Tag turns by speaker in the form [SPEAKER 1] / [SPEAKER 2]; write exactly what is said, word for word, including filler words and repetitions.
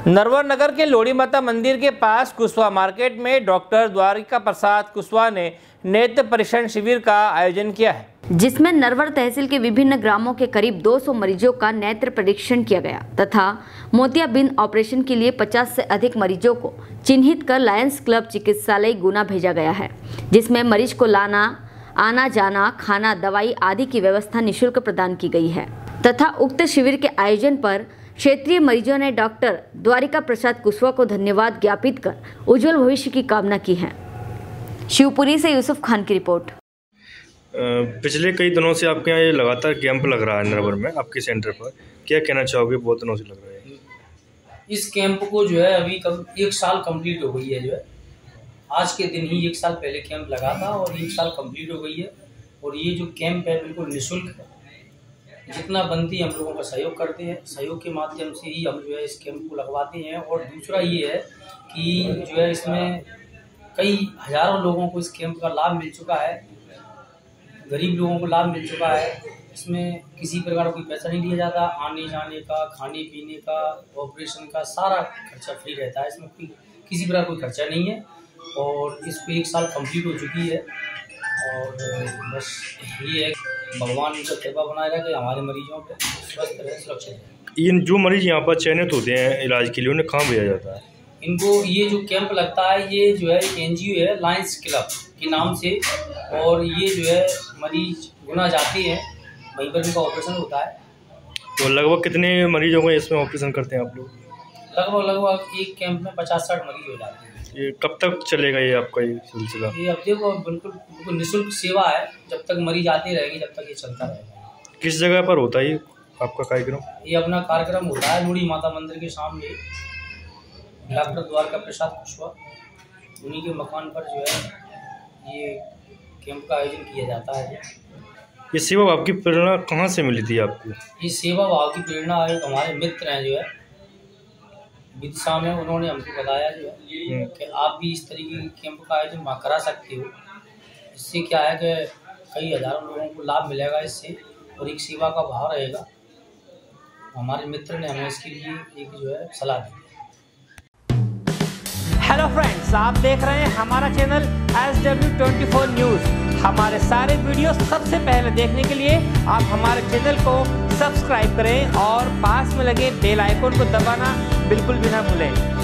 [SPEAKER 1] नरवर नगर के लोड़ी माता मंदिर के पास कुशवाहा मार्केट में डॉक्टर द्वारिका प्रसाद कुशवाहा ने नेत्र परीक्षण शिविर का आयोजन किया है,
[SPEAKER 2] जिसमें नरवर तहसील के विभिन्न ग्रामों के करीब दो सौ मरीजों का नेत्र परीक्षण किया गया तथा मोतियाबिंद ऑपरेशन के लिए पचास से अधिक मरीजों को चिन्हित कर लायंस क्लब चिकित्सालय गुना भेजा गया है, जिसमें मरीज को लाना आना जाना खाना दवाई आदि की व्यवस्था निःशुल्क प्रदान की गई है तथा उक्त शिविर के आयोजन पर क्षेत्रीय मरीजों ने डॉक्टर द्वारिका प्रसाद कुशवाहा को धन्यवाद ज्ञापित कर उज्जवल भविष्य की कामना की है। शिवपुरी से यूसुफ खान की रिपोर्ट।
[SPEAKER 3] पिछले कई दिनों से आपके यहाँ ये लगातार कैंप लग रहा है नरवर में आपके सेंटर पर, क्या कहना चाहोगे? बहुत दिनों से लग रहा है
[SPEAKER 4] इस कैंप को जो है अभी कम, एक साल कंप्लीट हो गई है। जो है आज के दिन ही एक साल पहले कैंप लगा था और एक साल कंप्लीट हो गई है। और ये जो कैंप है बिल्कुल निःशुल्क है, जितना बनती हम लोगों का सहयोग करते हैं, सहयोग के माध्यम से ही हम जो है इस कैंप को लगवाते हैं। और दूसरा ये है कि जो है इसमें कई हजारों लोगों को इस कैंप का लाभ मिल चुका है, गरीब लोगों को लाभ मिल चुका है। इसमें किसी प्रकार का कोई पैसा नहीं लिया जाता, आने जाने का, खाने पीने का, ऑपरेशन का सारा खर्चा फ्री रहता है। इसमें कोई किसी प्रकार कोई खर्चा नहीं है। और इसको एक साल कंप्लीट हो चुकी है और बस ये है भगवान उनका कृपा बनाए रखे, हमारे मरीजों पे स्वस्थ रहे, सुरक्षित रहे।
[SPEAKER 3] इन जो मरीज यहाँ पर चयनित होते हैं इलाज के लिए, उन्हें कहाँ भेजा जाता है?
[SPEAKER 4] इनको ये जो कैंप लगता है ये जो है एनजीओ है लायंस क्लब के नाम से, और ये जो है मरीज गुना जाते हैं, वहीं पर इनका ऑपरेशन होता है।
[SPEAKER 3] तो लगभग कितने मरीजों को इसमें ऑपरेशन करते हैं आप लोग?
[SPEAKER 4] लगभग लगभग एक कैंप में पचास साठ मरीज हो जाते हैं।
[SPEAKER 3] ये कब तक चलेगा ये आपका ये सिलसिला?
[SPEAKER 4] ये अब देखो बिल्कुल बिल्कुल निःशुल्क सेवा है, जब तक मरीज आते रहेंगे जब तक ये चलता रहेगा।
[SPEAKER 3] किस जगह पर होता है ये आपका कार्यक्रम?
[SPEAKER 4] ये अपना कार्यक्रम होता है लोड़ी माता मंदिर के सामने, डॉक्टर द्वारिका प्रसाद कुशवाहा उन्हीं के मकान पर जो है ये कैंप का आयोजन किया जाता है।
[SPEAKER 3] ये सेवा भाव की प्रेरणा कहाँ से मिली थी आपको?
[SPEAKER 4] ये सेवा भाव की प्रेरणा एक हमारे मित्र हैं जो है विदिशा में, उन्होंने हमको बताया जो है कि आप भी इस तरीके के कैंप का आयोजन वहाँ करा सकते हो। इससे क्या है कि कई हजारों लोगों को लाभ मिलेगा इससे और एक सेवा का भाव रहेगा। हमारे मित्र ने हमें इसके लिए एक जो है सलाह दी।
[SPEAKER 1] हेलो फ्रेंड्स, आप देख रहे हैं हमारा channel S W twenty four news. हमारे सारे वीडियो सबसे पहले देखने के लिए आप हमारे चैनल को सब्सक्राइब करें और पास में लगे बेल आइकन को दबाना बिल्कुल भी ना भूलें।